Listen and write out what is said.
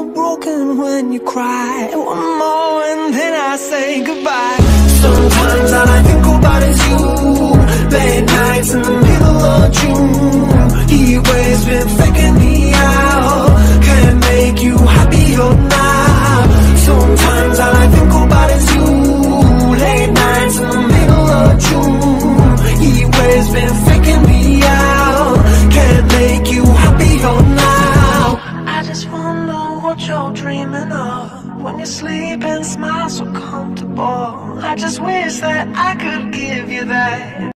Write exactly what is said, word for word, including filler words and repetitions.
broken when you cry. One more and then I say goodbye. Sometimes all I think about is you. Late nights in the middle of June. He waves been faking me out. Can't make you happier now. Sometimes all I think about is you. Late nights in the middle of June. He waves been faking me out. Can't make you happier now. I just wonder what you're dreaming of when you sleep and smile so comfortable. I just wish that I could give you that.